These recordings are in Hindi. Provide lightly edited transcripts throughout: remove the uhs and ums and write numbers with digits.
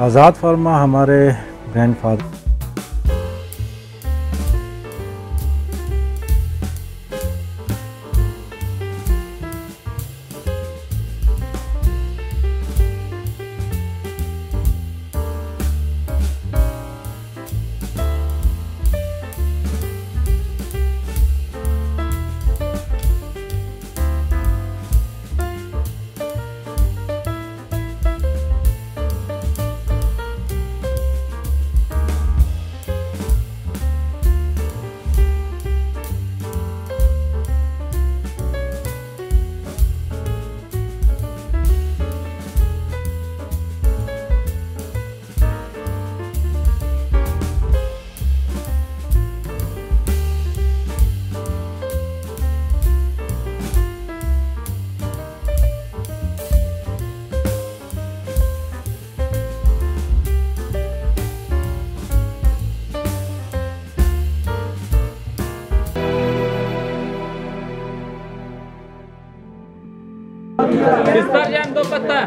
आज़ाद फार्मा हमारे ग्रैंडफादर बिस्तर जैम 2 पत्ता।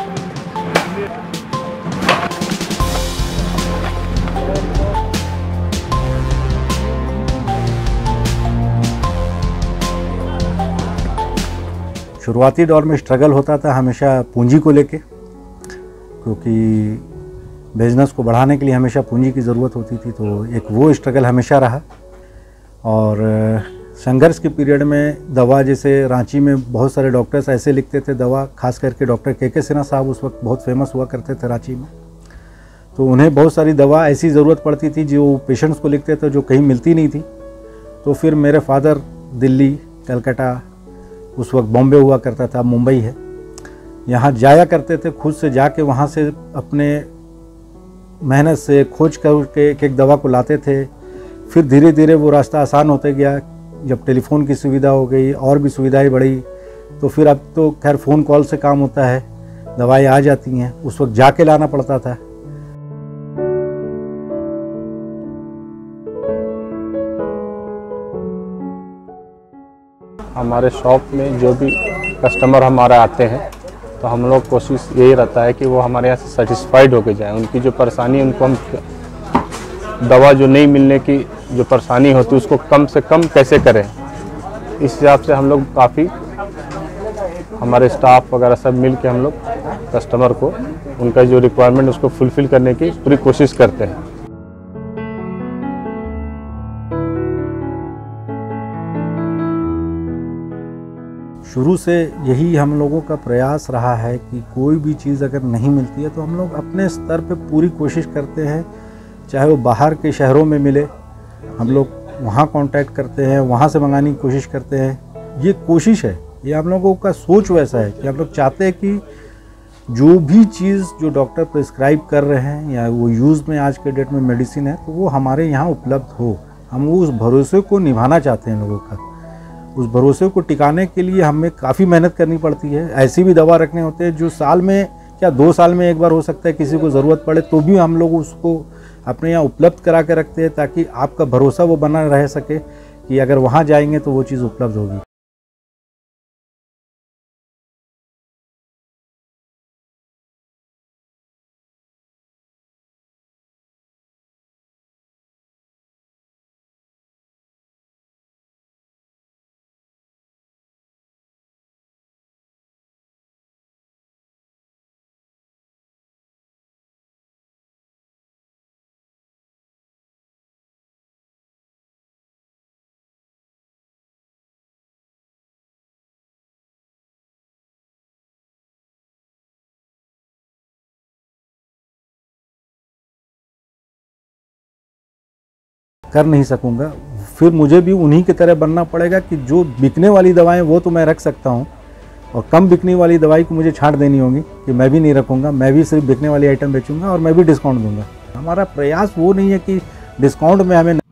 शुरुआती दौर में स्ट्रगल होता था हमेशा पूंजी को लेके, क्योंकि बिज़नेस को बढ़ाने के लिए हमेशा पूंजी की ज़रूरत होती थी। तो एक वो स्ट्रगल हमेशा रहा। और संघर्ष के पीरियड में दवा, जैसे रांची में बहुत सारे डॉक्टर्स ऐसे लिखते थे दवा, खास करके डॉक्टर के सिन्हा साहब उस वक्त बहुत फेमस हुआ करते थे रांची में। तो उन्हें बहुत सारी दवा ऐसी ज़रूरत पड़ती थी जो पेशेंट्स को लिखते थे, जो कहीं मिलती नहीं थी। तो फिर मेरे फादर दिल्ली, कलकत्ता, उस वक्त बॉम्बे हुआ करता था, मुंबई है, यहाँ जाया करते थे। खुद से जाके वहाँ से अपने मेहनत से खोज करके एक दवा को लाते थे। फिर धीरे धीरे वो रास्ता आसान होते गया। जब टेलीफोन की सुविधा हो गई और भी सुविधाएं बढ़ी, तो फिर अब तो खैर फ़ोन कॉल से काम होता है, दवाएं आ जाती हैं। उस वक्त जाके लाना पड़ता था। हमारे शॉप में जो भी कस्टमर हमारे आते हैं, तो हम लोग कोशिश यही रहता है कि वो हमारे यहाँ से सेटिस्फाइड होके जाएं। उनकी जो परेशानी है, उनको हम दवा जो नहीं मिलने की जो परेशानी होती है उसको कम से कम कैसे करें, इस हिसाब से हम लोग काफ़ी, हमारे स्टाफ वगैरह सब मिल के हम लोग कस्टमर को उनका जो रिक्वायरमेंट उसको फुलफ़िल करने की पूरी कोशिश करते हैं। शुरू से यही हम लोगों का प्रयास रहा है कि कोई भी चीज़ अगर नहीं मिलती है तो हम लोग अपने स्तर पे पूरी कोशिश करते हैं, चाहे वो बाहर के शहरों में मिले, हम लोग वहाँ कांटेक्ट करते हैं, वहाँ से मंगाने की कोशिश करते हैं। ये कोशिश है, ये हम लोगों का सोच वैसा है कि हम लोग चाहते हैं कि जो भी चीज़ जो डॉक्टर प्रिस्क्राइब कर रहे हैं या वो यूज़ में आज के डेट में मेडिसिन है, तो वो हमारे यहाँ उपलब्ध हो। हम उस भरोसे को निभाना चाहते हैं लोगों का। उस भरोसे को टिकाने के लिए हमें काफ़ी मेहनत करनी पड़ती है। ऐसी भी दवा रखने होते हैं जो साल में या 2 साल में एक बार हो सकता है किसी को ज़रूरत पड़े, तो भी हम लोग उसको अपने यहाँ उपलब्ध करा के रखते हैं, ताकि आपका भरोसा वो बना रह सके कि अगर वहाँ जाएंगे तो वो चीज़ उपलब्ध होगी। कर नहीं सकूँगा, फिर मुझे भी उन्हीं की तरह बनना पड़ेगा कि जो बिकने वाली दवाएं वो तो मैं रख सकता हूँ, और कम बिकने वाली दवाई को मुझे छांट देनी होगी कि मैं भी नहीं रखूँगा, मैं भी सिर्फ बिकने वाली आइटम बेचूँगा और मैं भी डिस्काउंट दूँगा। हमारा प्रयास वो नहीं है कि डिस्काउंट में हमें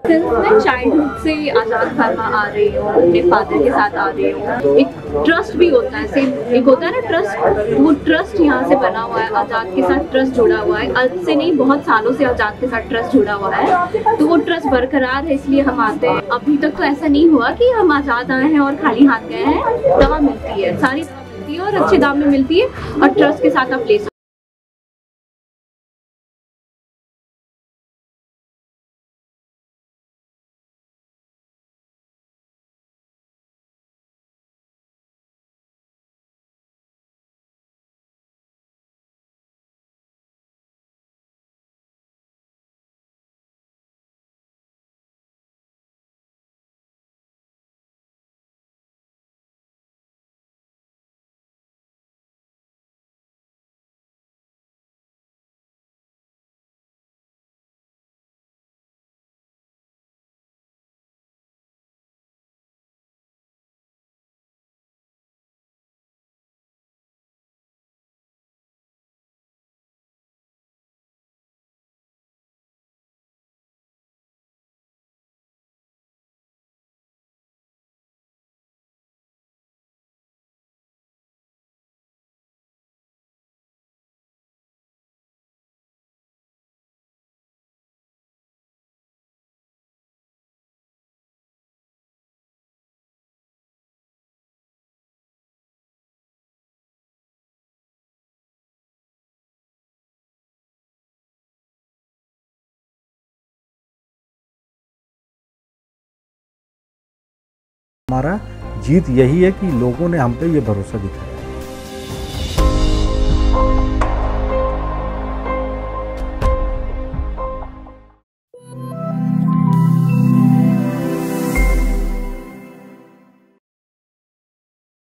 सिंस मैं चाइल्डहुड से आज़ाद फार्मा आ रही हूँ, अपने फादर के साथ आ रही हूँ। एक ट्रस्ट भी होता है, सेम एक होता है ना ट्रस्ट, वो ट्रस्ट यहाँ से बना हुआ है। आज़ाद के साथ ट्रस्ट जुड़ा हुआ है, आज से नहीं बहुत सालों से आज़ाद के साथ ट्रस्ट जुड़ा हुआ है, तो वो ट्रस्ट बरकरार है, इसलिए हम आते हैं। अभी तक तो ऐसा नहीं हुआ कि हम आज़ाद आए हैं और खाली हाथ गए हैं। दवा मिलती है, सारी दवा मिलती है और अच्छे दाम में मिलती है और ट्रस्ट के साथ आप ले सकते हैं। हमारा जीत यही है कि लोगों ने हम पे ये भरोसा दिखाया।